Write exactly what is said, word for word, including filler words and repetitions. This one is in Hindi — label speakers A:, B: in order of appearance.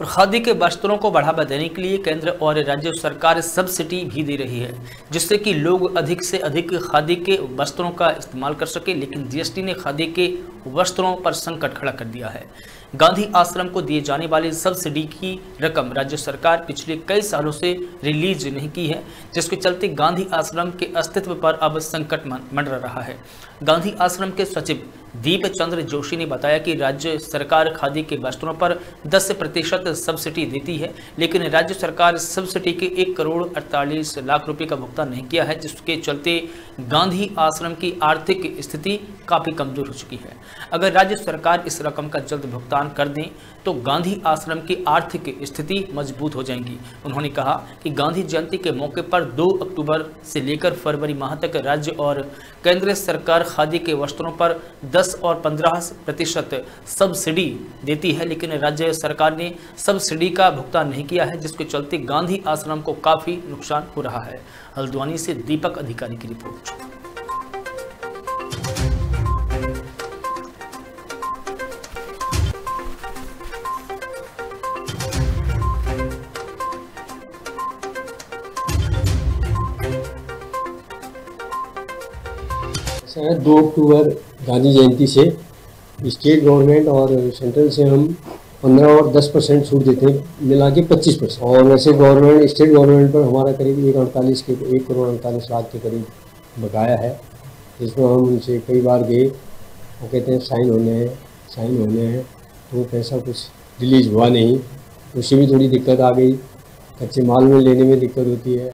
A: और खादी के वस्त्रों को बढ़ावा देने के लिए केंद्र और राज्य सरकार सब्सिडी भी दे रही है, जिससे कि लोग अधिक से अधिक खादी के वस्त्रों का इस्तेमाल कर सके। लेकिन जीएसटी ने खादी के वस्त्रों पर संकट खड़ा कर दिया है। गांधी आश्रम को दिए जाने वाली सब्सिडी की रकम राज्य सरकार पिछले कई सालों से रिलीज नहीं की है, जिसके चलते गांधी आश्रम के अस्तित्व पर अब संकट मंडरा रहा है। गांधी आश्रम के सचिव दीप चंद्र जोशी ने बताया कि राज्य सरकार खादी के वस्त्रों पर दस प्रतिशत सब्सिडी देती है, लेकिन राज्य सरकार सब्सिडी के एक करोड़ अड़तालीस लाख रुपए का भुगतान नहीं किया है, जिसके चलते गांधी आश्रम की आर्थिक स्थिति काफ़ी कमजोर हो चुकी है। अगर राज्य सरकार इस रकम का जल्द भुगतान कर दें तो गांधी आश्रम की आर्थिक स्थिति मजबूत हो जाएगी। उन्होंने कहा कि गांधी जयंती के मौके पर दो अक्टूबर से लेकर फरवरी माह तक राज्य और केंद्र सरकार खादी के वस्त्रों पर दस और पंद्रह प्रतिशत सब्सिडी देती है, लेकिन राज्य सरकार ने सब्सिडी का भुगतान नहीं किया है, जिसके चलते गांधी आश्रम को काफ़ी नुकसान हो रहा है। हल्द्वानी से दीपक अधिकारी की रिपोर्ट।
B: दो अक्टूबर गांधी जयंती से स्टेट गवर्नमेंट और सेंट्रल से हम पंद्रह और दस परसेंट छूट देते हैं, मिला के पच्चीस परसेंट। और वैसे गवर्नमेंट स्टेट गवर्नमेंट पर हमारा करीब एक अड़तालीस के एक करोड़ अड़तालीस लाख के करीब बकाया है, जिसमें हम उनसे कई बार गए, वो कहते हैं साइन होने हैं साइन होने हैं तो वो पैसा कुछ रिलीज हुआ नहीं। उससे भी थोड़ी दिक्कत आ गई, कच्चे माल में लेने में दिक्कत होती है।